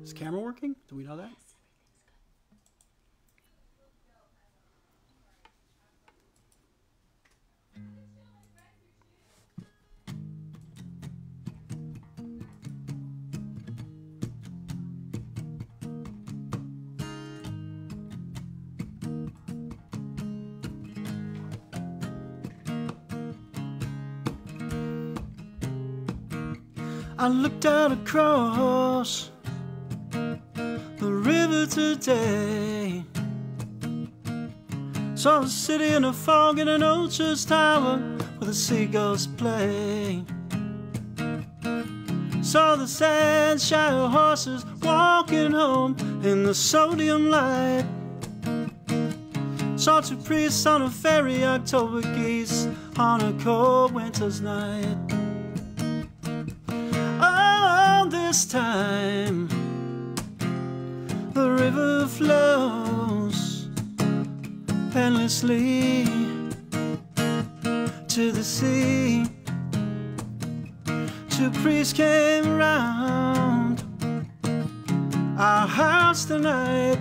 Is camera working? Do we know that? I looked out across the river today, saw the city in a fog in an old church tower where the seagulls play. Saw the sad Shire horses walking home in the sodium light. Saw two priests on a ferry, October geese on a cold winter's night. This time the river flows endlessly to the sea. Two priests came round our house tonight.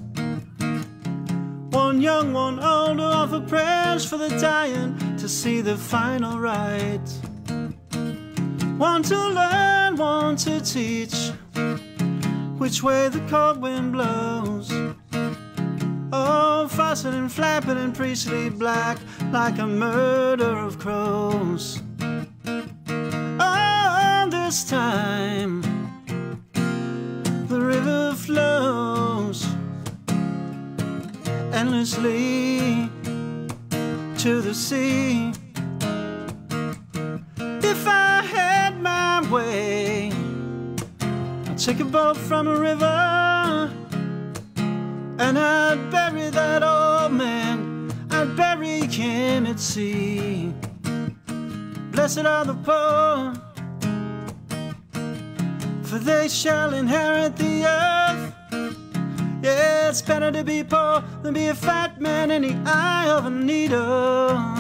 One young, one older, offer prayers for the dying to see the final rite. One to learn, one to teach which way the cold wind blows. Oh, fussing and flapping in priestly black like a murder of crows. Oh, this time the river flows endlessly to the sea. If I had my way, I'd take a boat from a river and I'd bury that old man. I'd bury him at sea. Blessed are the poor, for they shall inherit the earth. Yeah, it's better to be poor than be a fat man in the eye of a needle.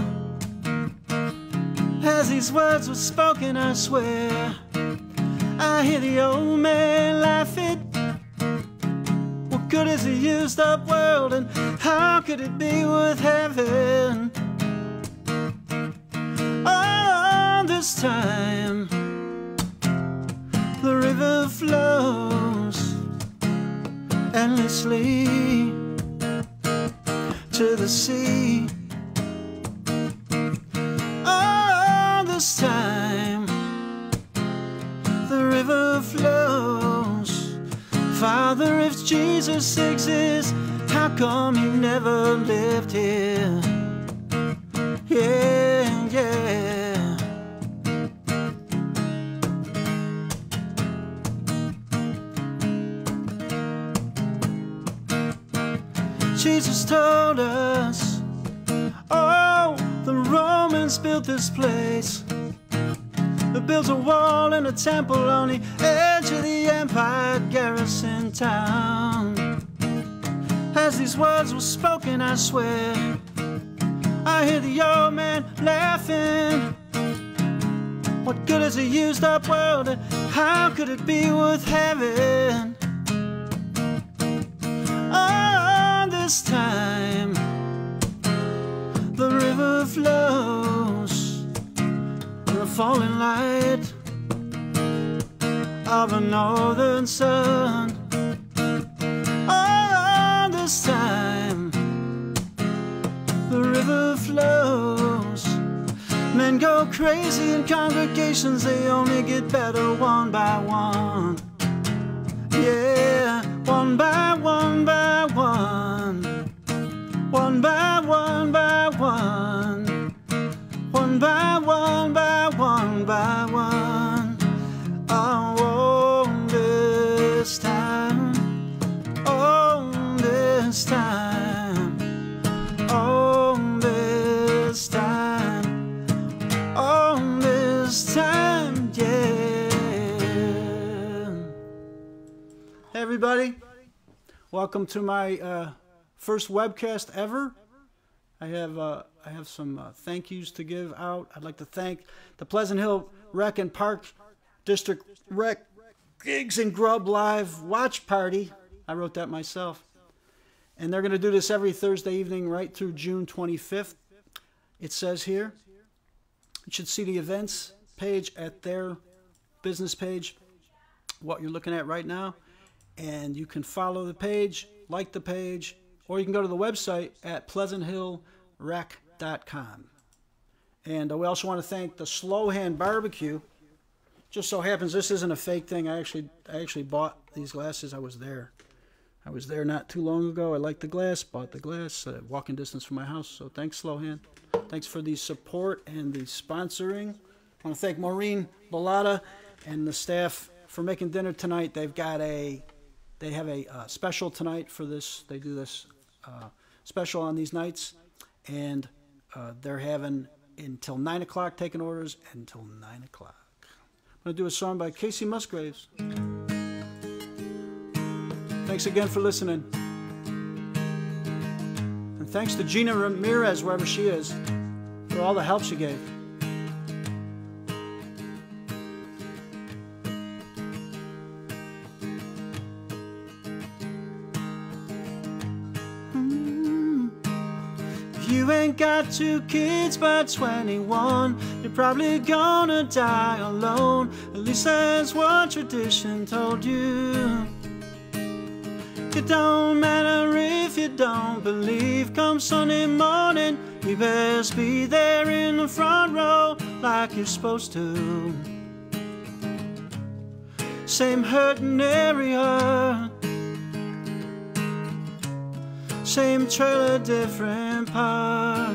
As these words were spoken, I swear, I hear the old man laughing. What good is a used up world, and how could it be worth heaven? Oh, this time the river flows endlessly to the sea. This time the river flows. Father, if Jesus exists, how come he never lived here? Yeah, yeah. Jesus told us, oh, the Romans built this place. They built a wall and a temple on the edge of the empire garrison town. As these words were spoken, I swear, I hear the old man laughing. What good is a used up world, and how could it be worth having? Oh, this time the river flows in the falling light of a northern sun. Oh, this time the river flows. Men go crazy in congregations, they only get better one by one. Yeah, one by one by one. One by one by one. One by one by one by one. Oh, this time. Oh, this time. Oh, this time. Oh, this time, yeah. Hey everybody, welcome to my first webcast ever. I have some thank yous to give out. I'd like to thank the Pleasant Hill Rec and Park District Rec Gigs and Grub live watch party. I wrote that myself. And they're going to do this every Thursday evening right through June 25th. It says here, you should see the events page at their business page, what you're looking at right now. And you can follow the page, like the page, or you can go to the website at PleasantHillRec.com. And we also want to thank the Slow Hand Barbecue. Just so happens this isn't a fake thing. I actually bought these glasses. I was there not too long ago. I liked the glass, bought the glass, walking distance from my house. So thanks, Slow Hand. Thanks for the support and the sponsoring. I want to thank Maureen Bellata and the staff for making dinner tonight. They have a special tonight for this. They do this special on these nights, and they're having until 9 o'clock taking orders until 9 o'clock. I'm going to do a song by Casey Musgraves. Thanks again for listening. And thanks to Gina Ramirez, wherever she is, for all the help she gave. You ain't got 2 kids by 21, you're probably gonna die alone. At least that's what tradition told you. It don't matter if you don't believe. Come Sunday morning, you best be there in the front row like you're supposed to. Same hurt in every heart, same trailer, different park.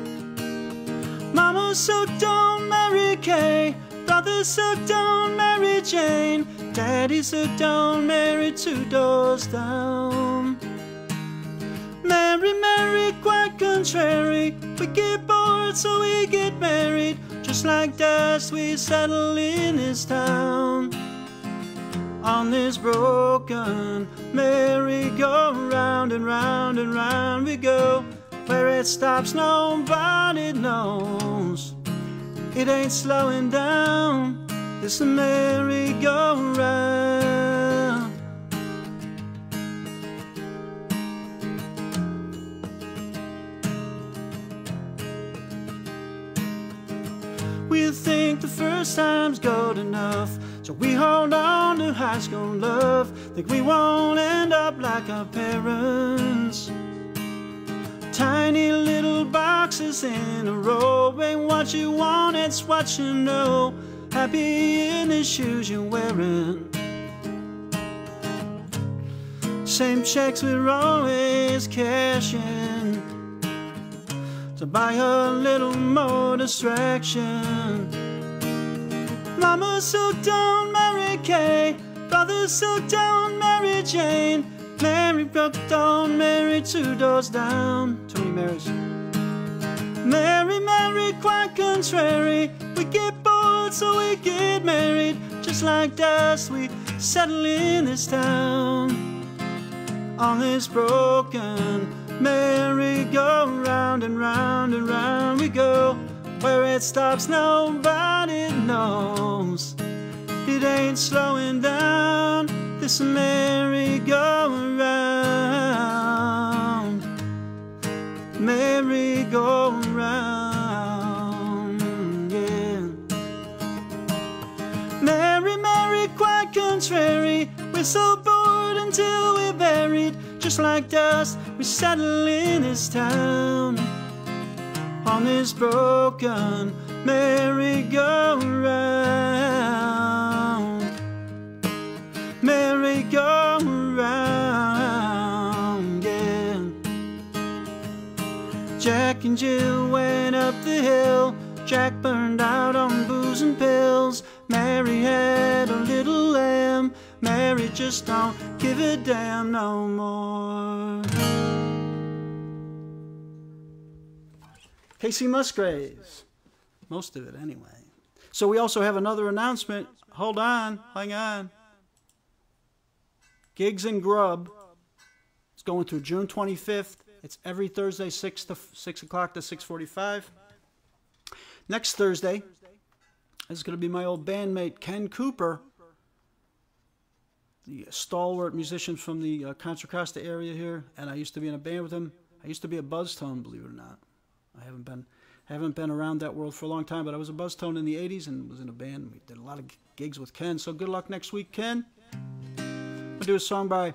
Mama said don't marry Kay, brother said don't marry Jane, Daddy said don't marry 2 doors down. Mary, Mary, quite contrary, we get bored so we get married. Just like dust we settle in this town. On this broken merry-go-round and round and round we go. Where it stops nobody knows. It ain't slowing down, it's a merry-go-round. We think the first time's good enough, so we hold on to high school love. Think we won't end up like our parents. Tiny little boxes in a row. Ain't what you want, it's what you know. Happy in the shoes you're wearing. Same checks we're always cashing to buy a little more distraction. Mama said don't marry Kay, brother said don't marry Jane, Mary Brooke don't marry 2 doors down. Too many Marys. Mary, Mary, quite contrary, we get bored so we get married. Just like dust we settle in this town. On this broken merry-go-round and round and round we go. Where it stops nobody knows. It ain't slowing down, this merry-go-round. Merry-go-round, yeah. Mary, Mary, quite contrary, we're so bored until we're buried. Just like dust we settle in this town. On this broken merry-go-round. Merry-go-round, yeah. Jack and Jill went up the hill. Jack burned out on booze and pills. Mary had a little lamb. Mary just don't give a damn no more. Casey Musgraves. Most of it anyway. So we also have another announcement. Hold on, hang on. Gigs and Grub. It's going through June 25th. It's every Thursday, 6 o'clock to 6:45. Next Thursday is going to be my old bandmate Ken Cooper. the stalwart musician from the Contra Costa area here, and I used to be in a band with him. I used to be a buzz tone, believe it or not. I haven't been around that world for a long time, but I was a buzz tone in the 80s and was in a band. We did a lot of gigs with Ken, so good luck next week, Ken. I'm gonna do a song by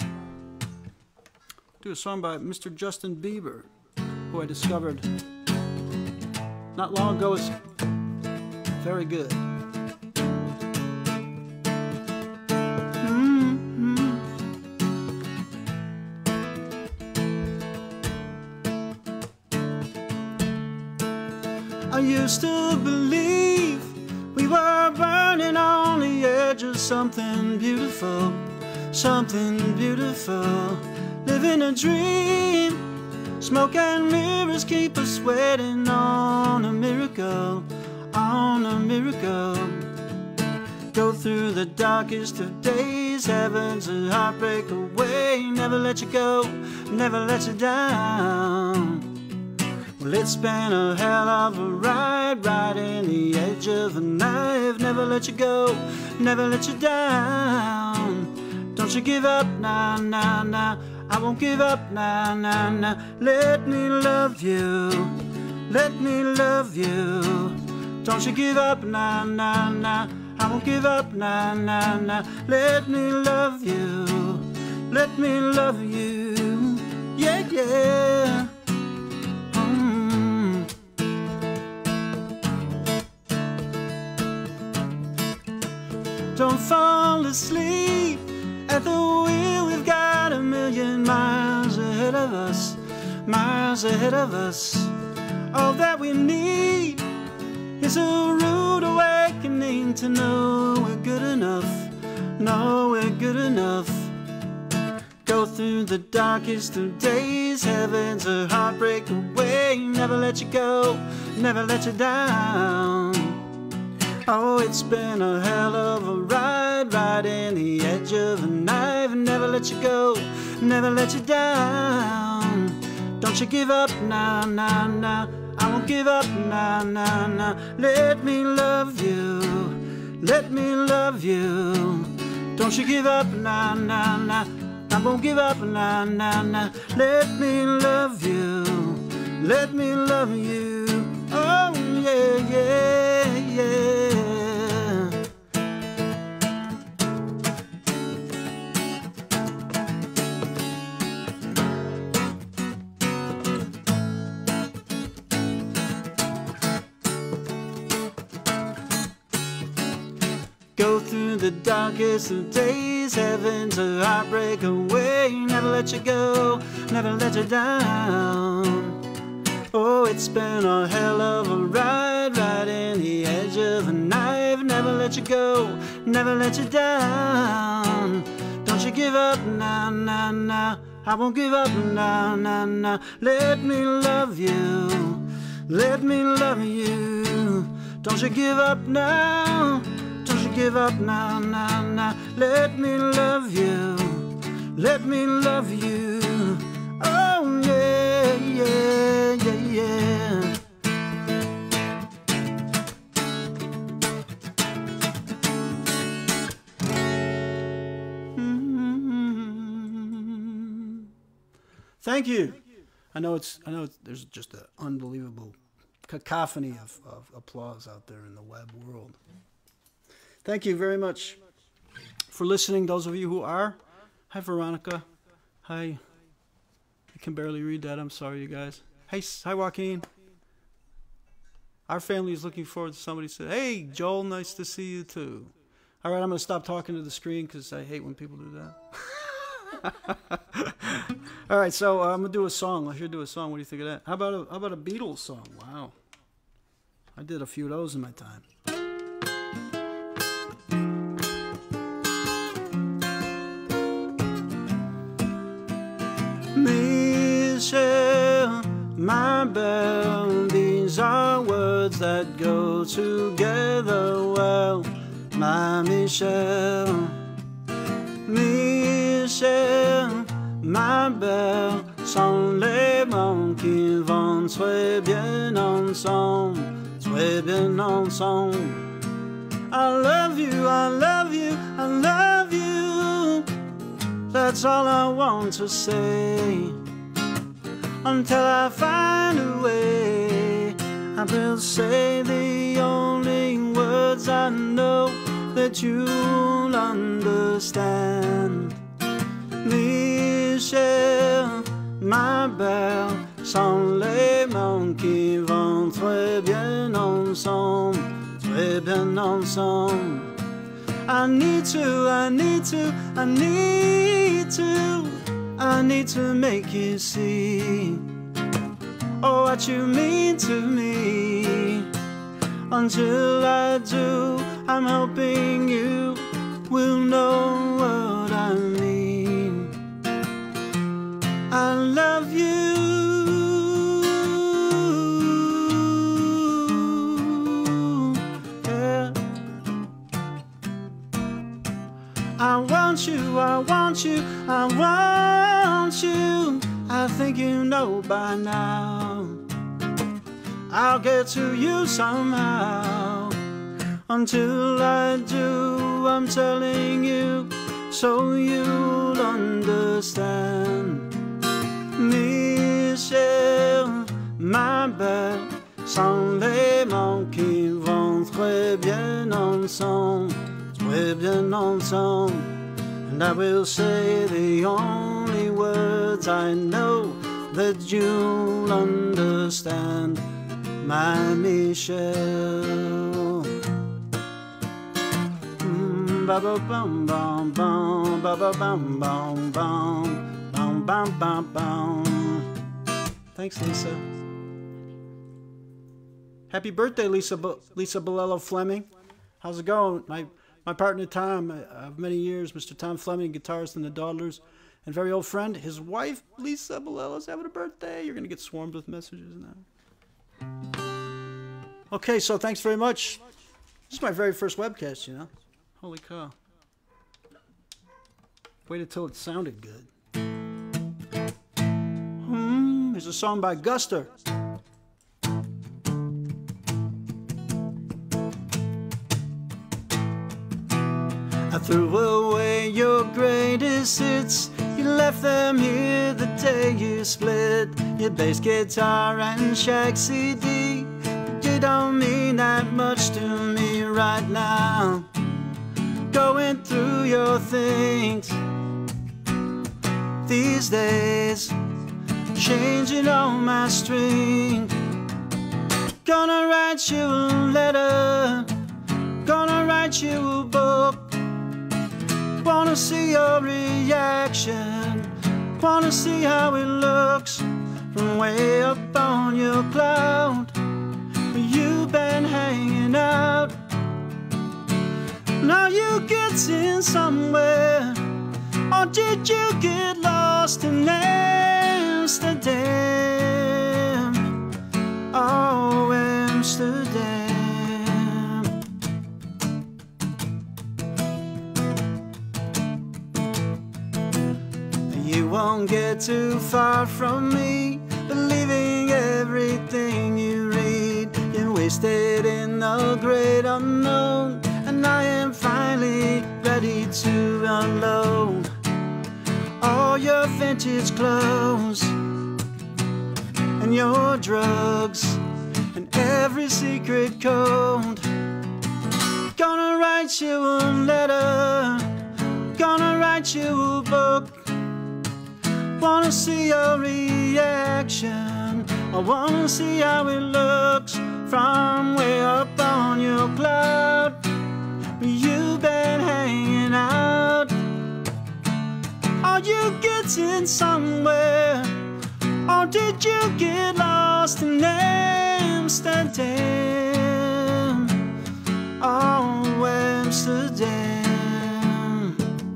Mr. Justin Bieber, who I discovered not long ago is very good. I used to believe we were burning on the edge of something beautiful, living a dream. Smoke and mirrors keep us waiting on a miracle, Go through the darkest of days, heaven's a heartbreak away. Never let you go, never let you down. Well, it's been a hell of a ride, riding the edge of a knife. Never let you go, never let you down. Don't you give up, nah, nah, nah. I won't give up, nah, nah, nah. Let me love you, let me love you. Don't you give up, nah, nah, nah. I won't give up, nah, nah, nah. Let me love you, let me love you. Yeah, yeah. Don't fall asleep at the wheel. We've got a million miles ahead of us, miles ahead of us. All that we need is a rude awakening to know we're good enough, know we're good enough. Go through the darkest of days, heaven's a heartbreak away. Never let you go, never let you down. Oh, it's been a hell of a ride, riding the edge of a knife. Never let you go, never let you down. Don't you give up, nah, nah, nah. I won't give up, nah, nah, nah. Let me love you, let me love you. Don't you give up, nah, nah, nah. I won't give up, nah, nah, nah. Let me love you, let me love you. Oh, yeah, yeah, yeah. Go through the darkest of days, heaven's a heartbreak away. Never let you go, never let you down. Oh, it's been a hell of a ride, riding the edge of a knife. Never let you go, never let you down. Don't you give up, nah, nah, nah. I won't give up, nah, nah, nah. Let me love you, let me love you. Don't you give up now, don't you give up now, nah, nah. Let me love you, let me love you. Oh, yeah, yeah, yeah, yeah. Thank you. I know there's just an unbelievable cacophony of applause out there in the web world. Thank you very much for listening, those of you who are. Hi, Veronica. Hi. I can barely read that. I'm sorry, you guys. Hey, hi, Joaquin. Our family is looking forward to somebody said, hey, Joel, nice to see you too. All right, I'm going to stop talking to the screen because I hate when people do that. All right, so I'm going to do a song. I should do a song. What do you think of that? How about a Beatles song? Wow. I did a few of those in my time. Michelle, my belle, these are words that go together well. My Michelle, Michelle, ma belle, sont les mots qui vont très bien ensemble, très bien ensemble. I love you, I love you, I love you. that's all I want to say. Until I find a way, I will say the only words I know that you'll understand. Michel, ma belle, sont les mots qui vont très bien ensemble, très bien ensemble. I need to, I need to, I need to, I need to make you see, oh, what you mean to me. Until I do, I'm hoping you will know what I mean. I love you. Yeah. I want you, I want you, I want you. I think you know by now. I'll get to you somehow. Until I do, I'm telling you, so you'll understand. Michel, ma belle, sont les mots qui vont très bien ensemble, très bien ensemble. And I will say the only words I know that you'll understand, my Michel. Ba ba bum bum bum, ba ba bum bum bum, bum bum bum bum. Thanks, Lisa. Happy birthday, Lisa Bolello Fleming. How's it going? My partner Tom of many years, Mr. Tom Fleming, guitarist in the Dawdlers, and very old friend. His wife, Lisa Bolello's having a birthday. You're gonna get swarmed with messages now. Okay, so thanks very much. This is my very first webcast, you know. Holy cow. Waited till it sounded good. Here's a song by Guster. I threw away your greatest hits. You left them here the day you split your bass guitar and Shag CD. You don't mean that much to me right now. Going through your things these days, changing all my strings. Gonna write you a letter, gonna write you a book. Wanna see your reaction, wanna see how it looks from way up on your cloud. You've been hanging out. Now you getting somewhere, or did you get lost in Amsterdam? Oh, Amsterdam. You won't get too far from me, believing everything you read. You're wasted in the great unknown, and I am finally ready to unload all your vintage clothes and your drugs and every secret code. Gonna write you a letter, gonna write you a book. Wanna see your reaction, I wanna see how it looks from way up on your cloud. You've been hanging out. Are you getting somewhere, or did you get lost in Amsterdam? Oh, Amsterdam.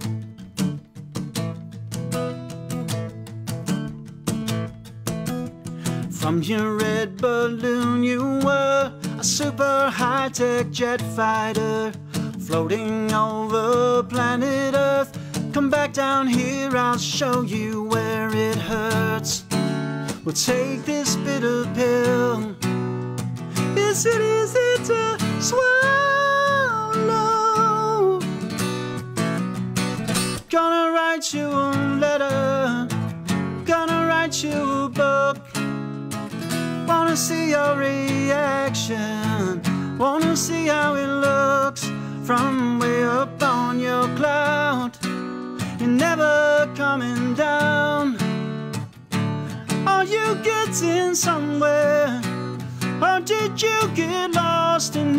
From your red balloon you were a super high-tech jet fighter, floating over planet Earth. Come back down here, I'll show you where it hurts. We'll take this bitter pill. Is it easy to swallow? Gonna write write you a letter, gonna write you a book. Wanna see your reaction, wanna see how it looks from way up on your cloud. You're never coming down. Are you getting somewhere, or did you get lost in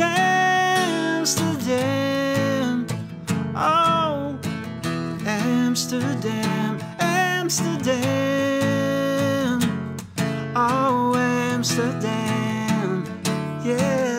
Amsterdam? Oh, Amsterdam, Amsterdam. Oh, Amsterdam, yeah.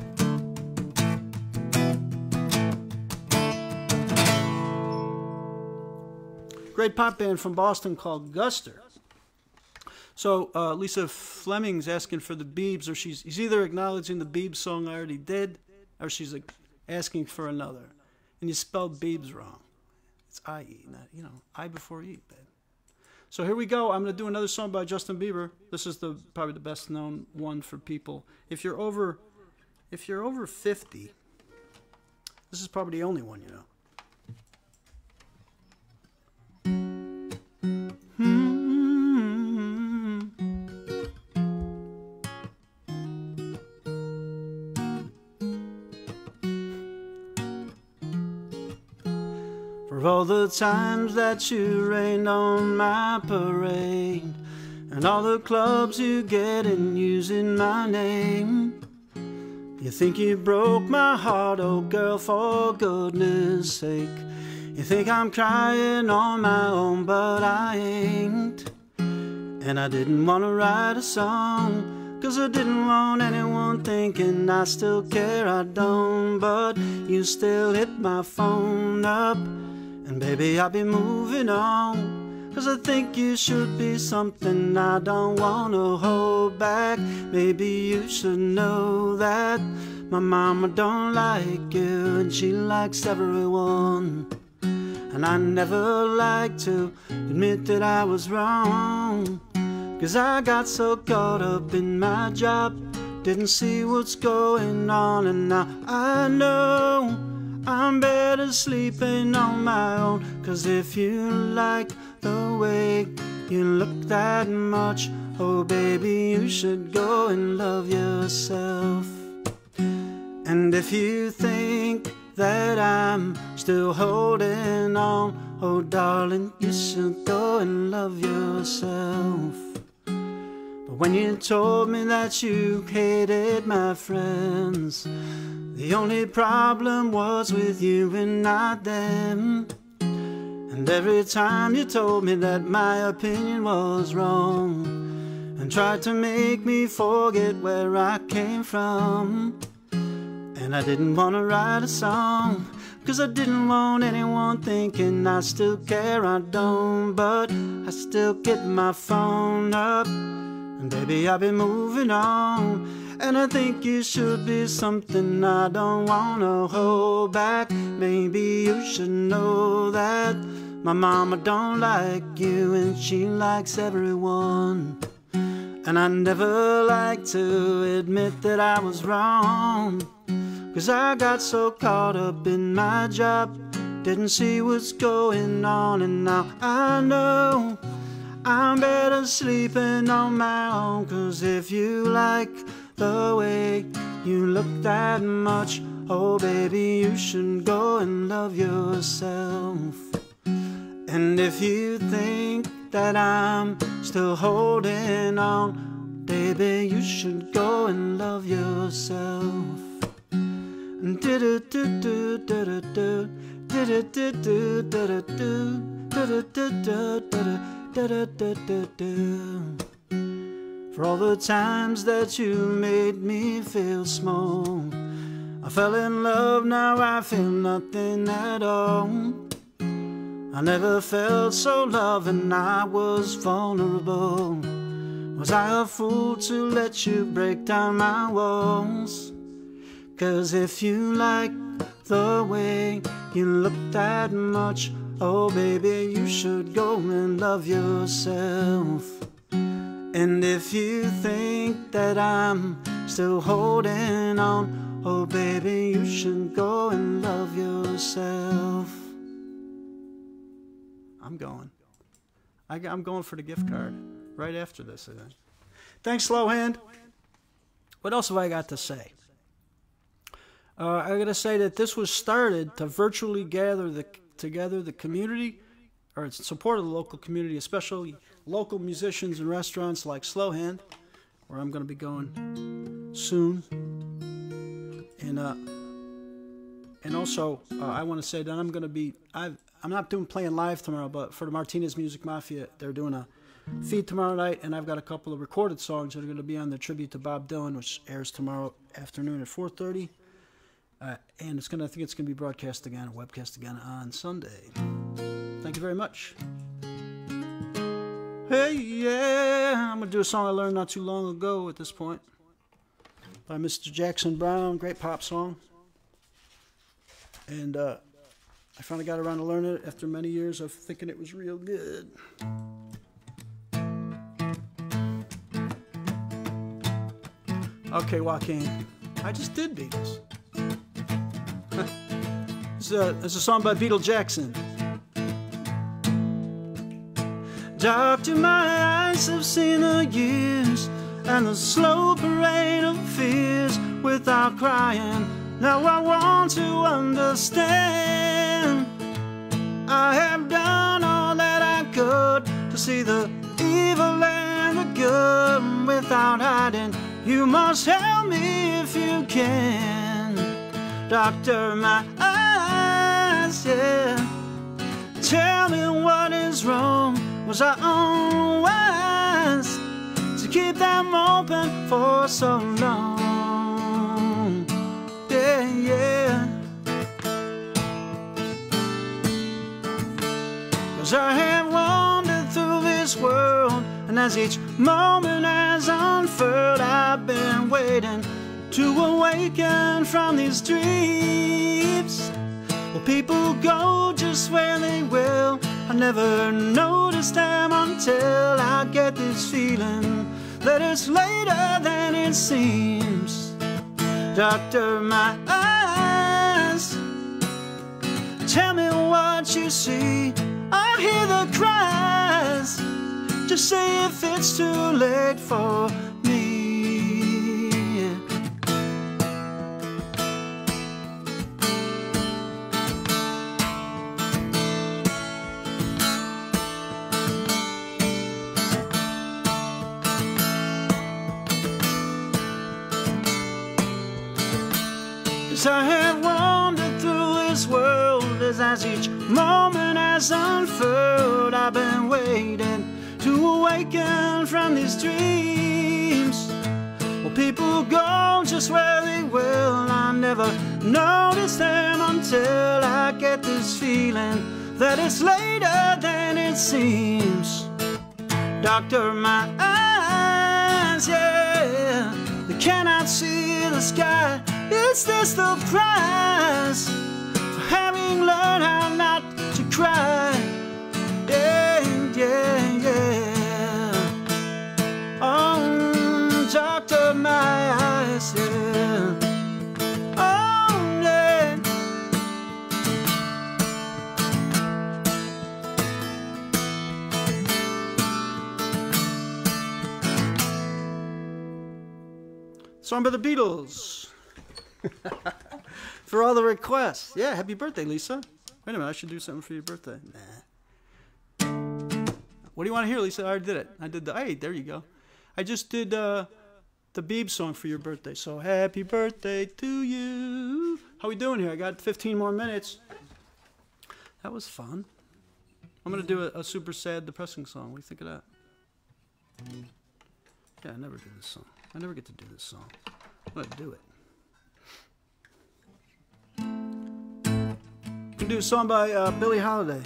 Great pop band from Boston called Guster. So Lisa Fleming's asking for the Beebs, or he's either acknowledging the Beebs song I already did, or she's like asking for another. And you spelled Beebs wrong. It's I-E, not, you know, I before E, babe. So here we go. I'm going to do another song by Justin Bieber. This is probably the best known one for people. If you're over 50, this is probably the only one you know. For all the times that you rained on my parade, and all the clubs you get in using my name. You think you broke my heart, oh girl, for goodness sake. You think I'm crying on my own, but I ain't. And I didn't want to write a song, 'cause I didn't want anyone thinking I still care, I don't. But you still hit my phone up, and baby, I'll be moving on, 'cause I think you should be something I don't want to hold back. Maybe you should know that my mama don't like you, and she likes everyone. And I never like to admit that I was wrong, 'cause I got so caught up in my job, didn't see what's going on. And now I know I'm better sleeping on my own, 'cause if you like the way you look that much, oh baby, you should go and love yourself. And if you think that I'm still holding on, oh darling, you should go and love yourself. But when you told me that you hated my friends, the only problem was with you and not them. And every time you told me that my opinion was wrong, and tried to make me forget where I came from. And I didn't want to write a song, 'cause I didn't want anyone thinking I still care, I don't. But I still get my phone up, and baby, I've been moving on. And I think you should be something I don't want to hold back. Maybe you should know that my mama don't like you, and she likes everyone. And I never like to admit that I was wrong, 'cause I got so caught up in my job, didn't see what's going on. And now I know I'm better sleeping on my own, 'cause if you like the way you look that much, oh baby, you should go and love yourself. And if you think that I'm still holding on, baby, you should go and love yourself. For all the times that you made me feel small, I fell in love, now I feel nothing at all. I never felt so loving, I was vulnerable. Was I a fool to let you break down my walls? 'Cause if you like the way you look that much, oh baby, you should go and love yourself. And if you think that I'm still holding on, oh baby, you should go and love yourself. I'm going. I'm going for the gift card right after this, I think. Thanks, Slow Hand. What else have I got to say? I got to say that this was started to virtually gather together the community, or support of the local community, especially local musicians and restaurants like Slow Hand, where I'm going to be going soon. And also, I want to say that I'm going to be, I'm not playing live tomorrow, but for the Martinez Music Mafia, they're doing a feed tomorrow night, and I've got a couple of recorded songs that are going to be on the tribute to Bob Dylan, which airs tomorrow afternoon at 4:30. And I think it's going to be broadcast again, or webcast again on Sunday. Thank you very much. Hey, yeah, I'm going to do a song I learned not too long ago at this point by Mr. Jackson Browne, great pop song. And I finally got around to learning it after many years of thinking it was real good. Okay, Joaquin, I just did Beatles. It's a song by Beetle Jackson. Doctor, my eyes have seen the years and the slow parade of fears without crying. Now I want to understand. I have done all that I could to see the evil and the good without hiding. You must help me if you can. Doctor, my eyes, yeah. Tell me what is wrong. Was I unwise to keep them open for so long? Yeah, yeah. 'Cause I have wandered through this world, and as each moment has unfurled, I've been waiting to awaken from these dreams. Well, people go just where they will. I never noticed them until I get this feeling that it's later than it seems. Doctor, my eyes, tell me what you see. I hear the cries. Just say if it's too late for me. I have wandered through this world as each moment has unfurled. I've been waiting to awaken from these dreams. Well, people go just where they will. I never notice them until I get this feeling that it's later than it seems. Doctor, my eyes, yeah, they cannot see the sky. Is this the price for having learned how not to cry? Yeah, yeah, yeah. Oh, doctor, my eyes, yeah. Oh, yeah. Song by the Beatles. For all the requests. Yeah, happy birthday, Lisa. Wait a minute, I should do something for your birthday. Nah. What do you want to hear, Lisa? I already did it. I did the, hey, there you go. I just did the Beeb song for your birthday. So happy birthday to you. How we doing here? I got 15 more minutes. That was fun. I'm going to do a super sad, depressing song. What do you think of that? Yeah, I never do this song. I never get to do this song. I'm going to do it. I'm going to do a song by Billie Holiday.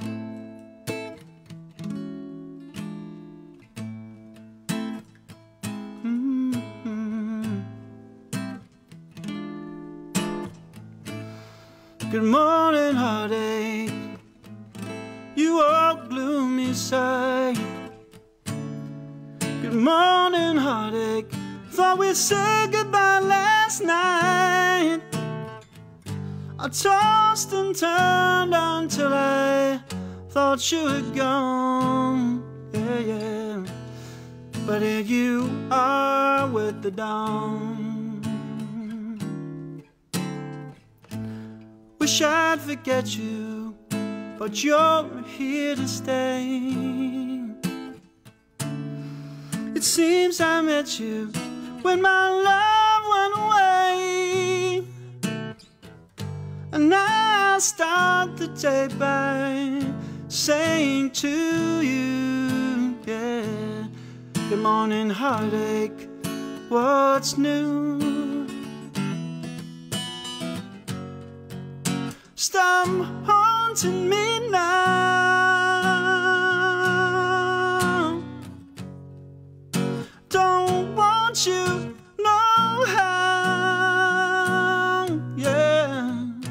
Good morning, heartache, you old gloomy sight. Good morning, heartache, thought we said goodbye last night. I tossed and turned until I thought you had gone, yeah, yeah. But here you are with the dawn. Wish I'd forget you, but you're here to stay. It seems I met you when my love went away, and I start the day by saying to you, yeah, good morning, heartache, what's new? Stop haunting me now. Don't want you no how, yeah.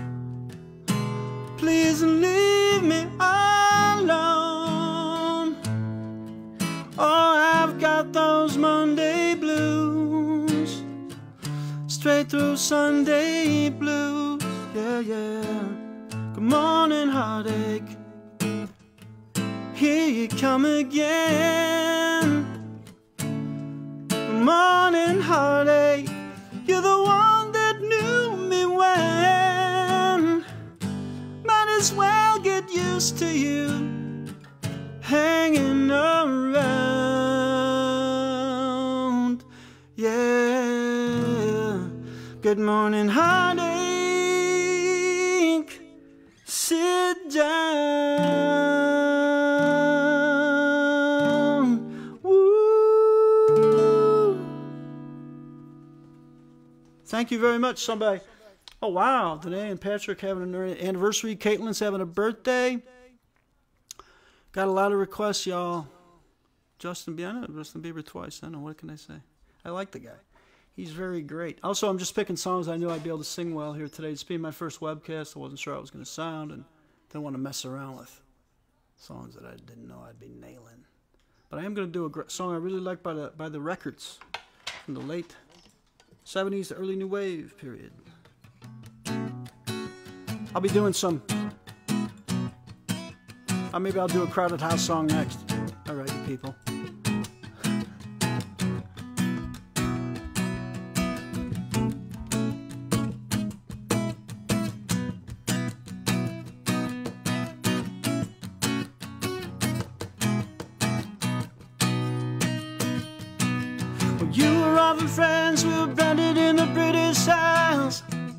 Please leave me alone. Oh, I've got those Monday blues, straight through Sunday blues, yeah, yeah. Good morning, heartache, here you come again. Good morning, heartache, you're the one that knew me when. Might as well get used to you hanging around, yeah. Good morning, heartache, sit down. Woo. Thank you very much, somebody. Oh wow, today and PHRec having an anniversary. Caitlin's having a birthday. Got a lot of requests, y'all. Justin Bieber twice. I don't know, what can I say? I like the guy. He's very great. Also, I'm just picking songs I knew I'd be able to sing well here today. It's being my first webcast. I wasn't sure how it was going to sound, and didn't want to mess around with songs that I didn't know I'd be nailing. But I am going to do a song I really like by the Records from the late 70s to early New Wave period. I'll be doing some... maybe I'll do a Crowded House song next. All right, you people. Well, you were often friends, we were blended in the British Isles.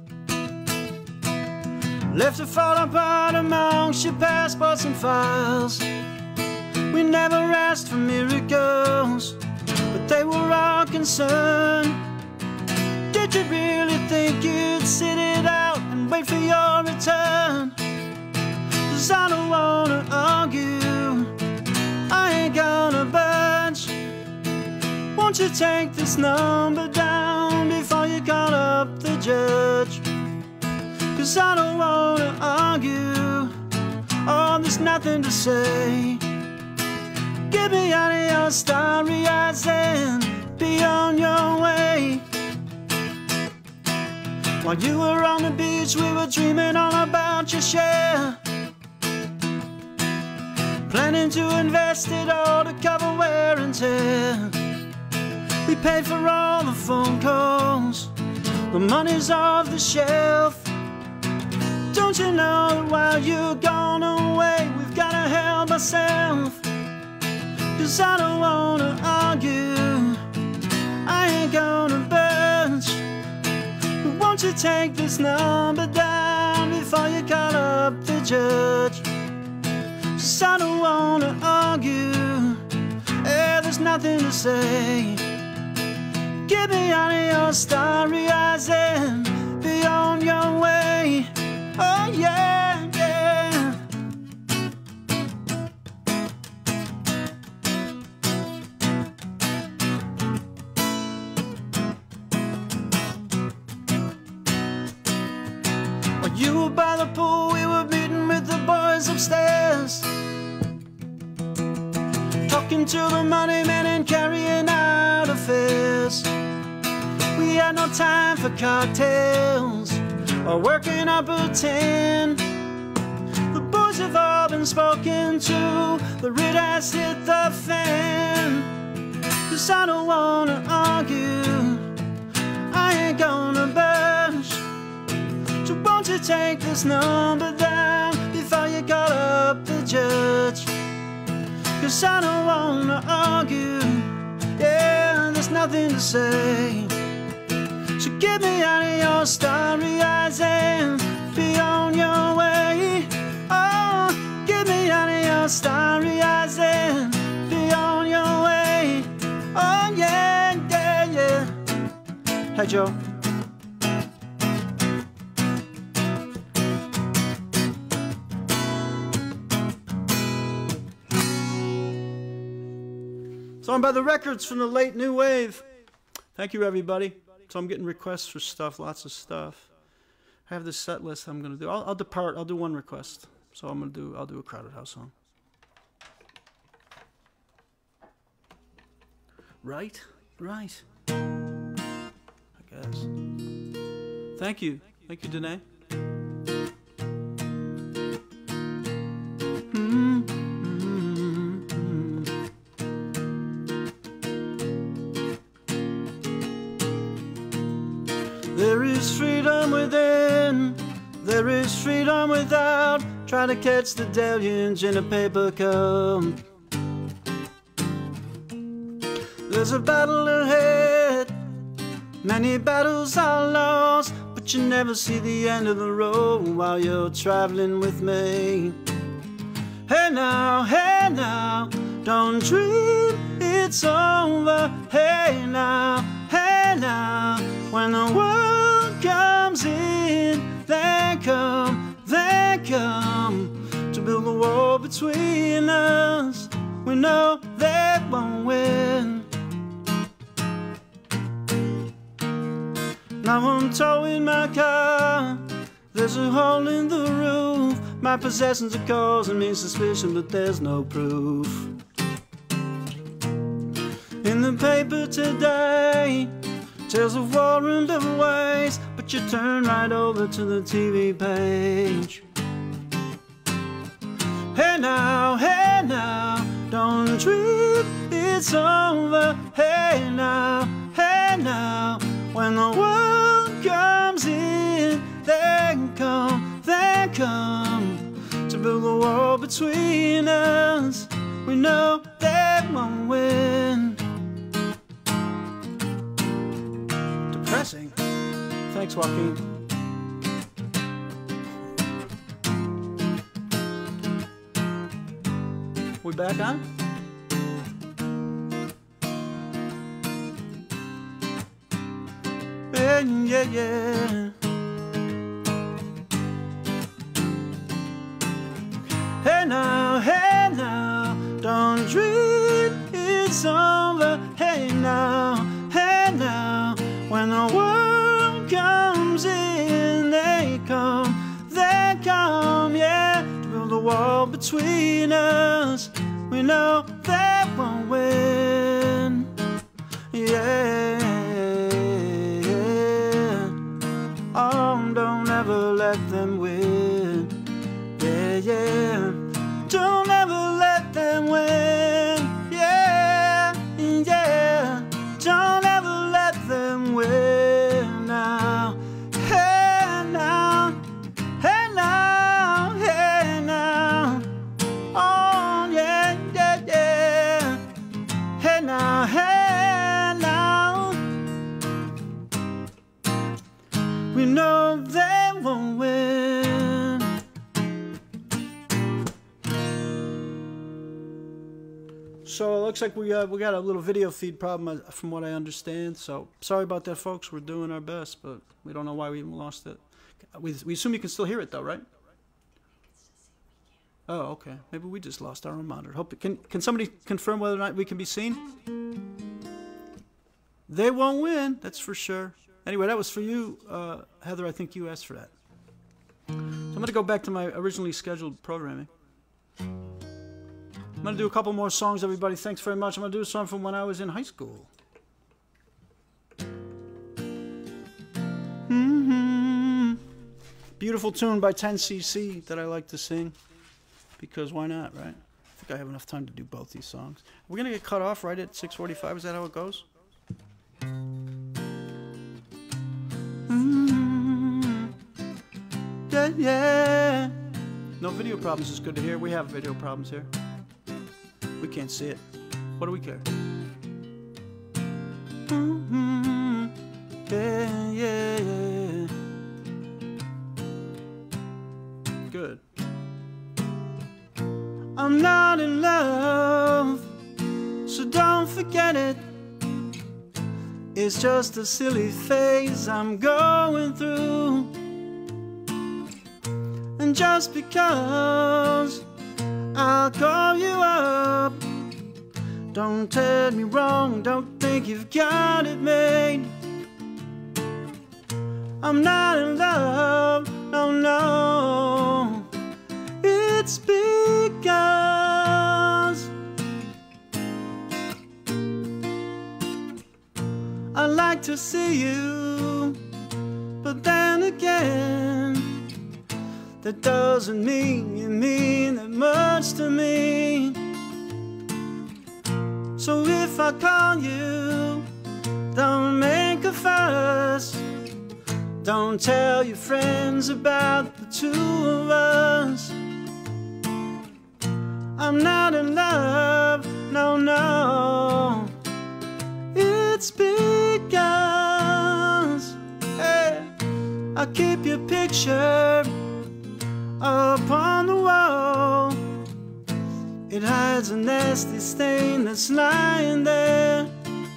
Left to fall apart amongst your passports and files. We never asked for miracles, but they were all concerned. Did you really think you'd sit it out and wait for your return? 'Cause I don't wanna argue, I ain't gonna budge. Won't you take this number down before you call up the judge? 'Cause I don't wanna argue, oh, there's nothing to say. Get me out of your starry eyes and be on your way. While you were on the beach, we were dreaming all about your share, planning to invest it all to cover wear and tear. We paid for all the phone calls, the money's off the shelf. Don't you know that while you're gone away, we've gotta help ourselves? 'Cause I don't wanna argue, I ain't gonna budge. But won't you take this number down before you call up the judge? 'Cause I don't wanna argue, yeah, there's nothing to say. Get me out of your starry eyes and be on your way. Oh yeah, yeah. While you were by the pool, we were meeting with the boys upstairs, talking to the money men and carrying out affairs. We had no time for cocktails or working up a tin. The boys words have all been spoken to. The writ has hit the fan. 'Cause I don't wanna argue, I ain't gonna budge. So won't you take this number down before you call up the judge? 'Cause I don't wanna argue, yeah, there's nothing to say. So get me out of your starry eyes and be on your way. Oh, get me out of your starry eyes and be on your way. Oh yeah, yeah, yeah. Hey Joe. Song by the Records from the late New Wave. Thank you, everybody. So I'm getting requests for stuff, lots of stuff. I have this set list I'm gonna do. I'll depart. I'll do one request. So I'll do a Crowded House song. Right, right. I guess. Thank you, Danae. There is freedom within, there is freedom without. Try to catch the deluge in a paper cup. There's a battle ahead, many battles are lost, but you never see the end of the road while you're traveling with me. Hey now, don't dream it's over. Hey now, when the world comes in, they come to build a wall between us. We know they won't win. Now I'm towing my car, there's a hole in the roof. My possessions are causing me suspicion, but there's no proof. In the paper today, tales of war and of waste, but you turn right over to the TV page. Hey now, don't dream it's over. Hey now, when the world comes in, they come to build a wall between us. We know they won't win. Depressing. Thanks, Joaquin. We back on? Yeah. Hey now, don't dream it's over. Hey now, when the world comes in, they come, yeah, to build a wall between us. We know they won't win, yeah. Oh, don't ever let them win, yeah. Don't ever let them win, yeah. Don't ever let them win now. Hey now. Oh yeah. Hey now. We know they won't win. So it looks like we got a little video feed problem from what I understand. So sorry about that, folks. We're doing our best, but we don't know why we even lost it. We assume you can still hear it though, right? Oh, okay. Maybe we just lost our own monitor. Can somebody confirm whether or not we can be seen? They won't win, that's for sure. Anyway, that was for you, Heather. I think you asked for that. So I'm going to go back to my originally scheduled programming. I'm going to do a couple more songs, everybody. Thanks very much. I'm going to do a song from when I was in high school. Beautiful tune by 10cc that I like to sing. because why not, right? I think I have enough time to do both these songs. We're gonna get cut off right at 6:45. Is that how it goes? Yeah, yeah. No video problems is good to hear. We have video problems here. We can't see it. What do we care? Yeah, yeah, yeah. Good. I'm not in love, so don't forget it. It's just a silly phase I'm going through. And just because I'll call you up, don't take me wrong, don't think you've got it made. I'm not in love, no, no. It's because I like to see you, but then again, that doesn't mean you mean that much to me. So if I call you, don't make a fuss. Don't tell your friends about the two of us. I'm not in love, no, no. It's because, hey, I keep your picture upon the wall. It hides a nasty stain that's lying there.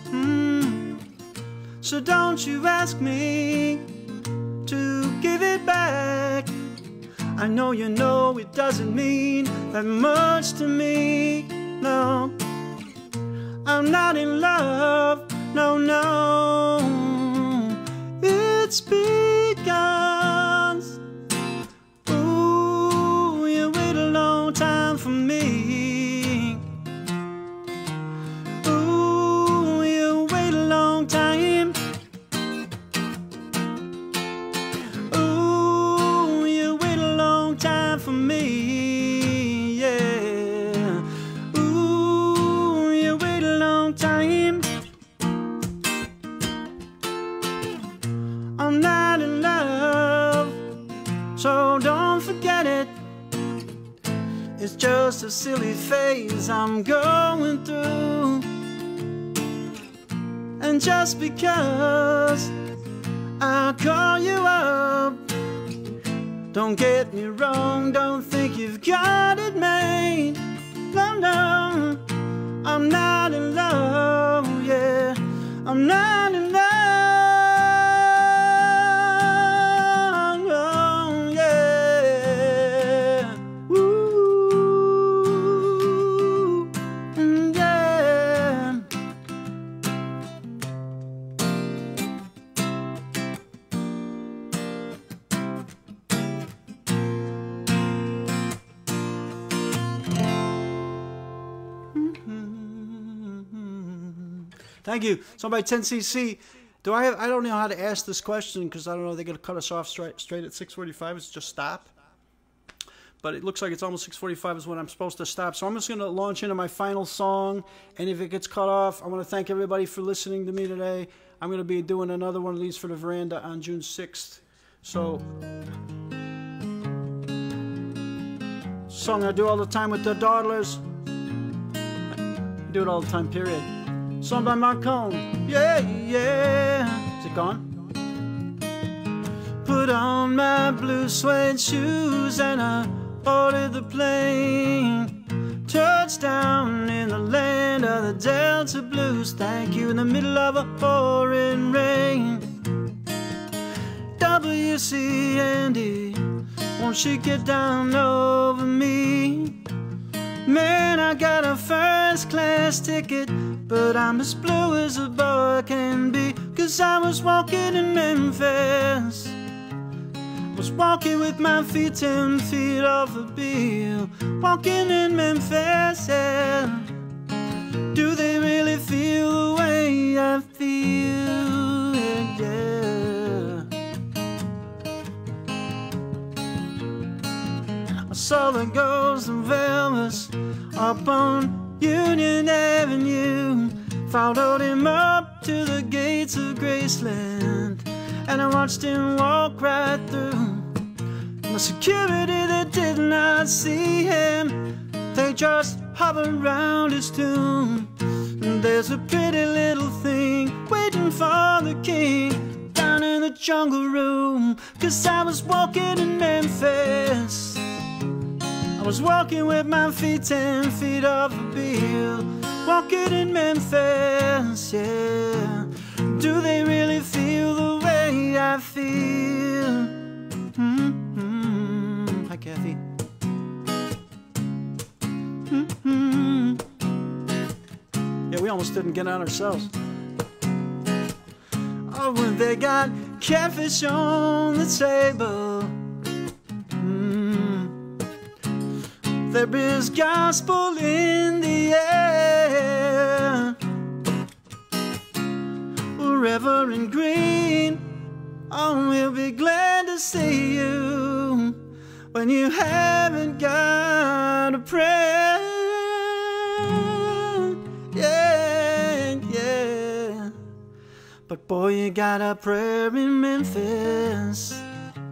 So don't you ask me to give it back. I know you know it doesn't mean that much to me. No, I'm not in love, no, no. It's because, ooh, you wait a long time for me. Ooh, you wait a long time. Ooh, you wait a long time for me, yeah. Ooh, you wait a long time. I'm not in love, so don't forget it. It's just a silly phase I'm going through. And just because I'll call you up, don't get me wrong, don't think you've got it made. No, no, I'm not in love, yeah. I'm not in love. Thank you. So by 10cc, I don't know how to ask this question because I don't know, they're going to cut us off straight at 6:45. It's just stop. But it looks like it's almost 6:45 is when I'm supposed to stop. So I'm just going to launch into my final song. And if it gets cut off, I want to thank everybody for listening to me today. I'm going to be doing another one of these for the veranda on June 6th. So, song I do all the time with the dawdlers. I do it all the time, period. Song by Marcone, yeah, yeah. Is it gone? Put on my blue suede shoes and I boarded the plane. Touchdown in the land of the Delta Blues. Thank you in the middle of a pouring rain. WC Andy, won't she get down over me? Man, I got a first class ticket, but I'm as blue as a boy can be. 'Cause I was walking in Memphis, was walking with my feet 10 feet off a bill. Walking in Memphis, yeah. Do they really feel the way I feel? Yeah. I saw the ghost of Union Avenue. Followed him up to the gates of Graceland, and I watched him walk right through. The security, they did not see him, they just hovered around his tomb. And there's a pretty little thing waiting for the king down in the jungle room. 'Cause I was walking in Memphis, I was walking with my feet 10 feet off a bill. Walking in Memphis, yeah. Do they really feel the way I feel? Hi, Kathy. Yeah, we almost didn't get on ourselves. Oh, when they got catfish on the table, there is gospel in the air. Reverend Green, oh, we'll be glad to see you when you haven't got a prayer. Yeah, yeah. But boy, you got a prayer in Memphis.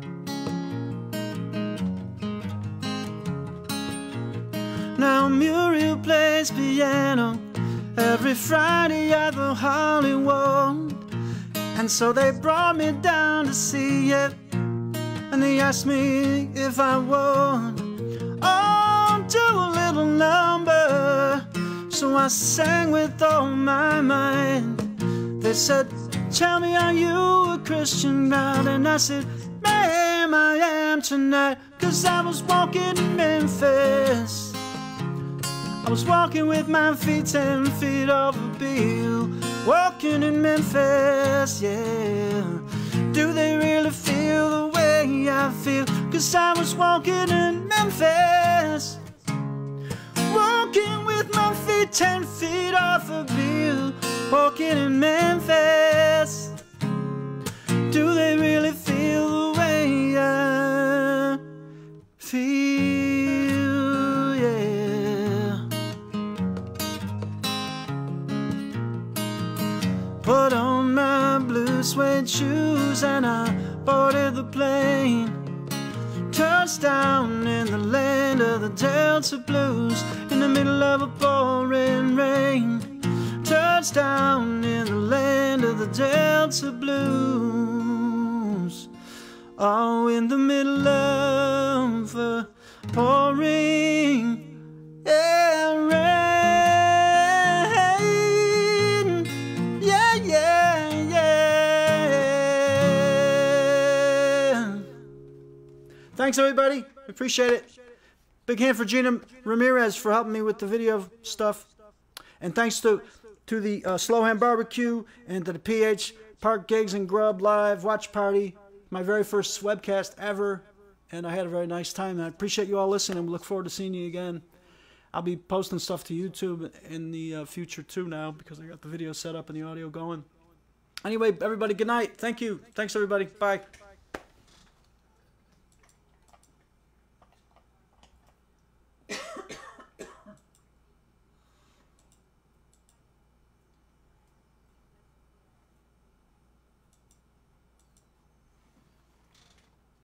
Now Muriel plays piano every Friday at the Hollywood, and so they brought me down to see it, and they asked me if I would, oh, do a little number. So I sang with all my mind. They said, tell me, are you a Christian now? And I said, ma'am, I am tonight. 'Cause I was walking in Memphis, I was walking with my feet 10 feet off a bill. Walking in Memphis, yeah. Do they really feel the way I feel? 'Cause I was walking in Memphis, walking with my feet 10 feet off a bill. Walking in Memphis, do they really feel the way I feel? Yeah. Put on my blue suede shoes and I boarded the plane. Touchdown in the land of the Delta Blues, in the middle of a pouring rain. Touchdown in the land of the Delta Blues. Oh, in the middle of a pouring rain. Yeah, yeah, yeah. Thanks, everybody. Appreciate it. Big hand for Gina Ramirez for helping me with the video stuff. And thanks to the Slow Hand Barbecue and to the PHRec Gigs Grub live watch party. My very first webcast ever. And I had a very nice time. I appreciate you all listening. We look forward to seeing you again. I'll be posting stuff to YouTube in the future too now, because I got the video set up and the audio going. Anyway, everybody, good night. Thank you. Thanks, everybody. Bye.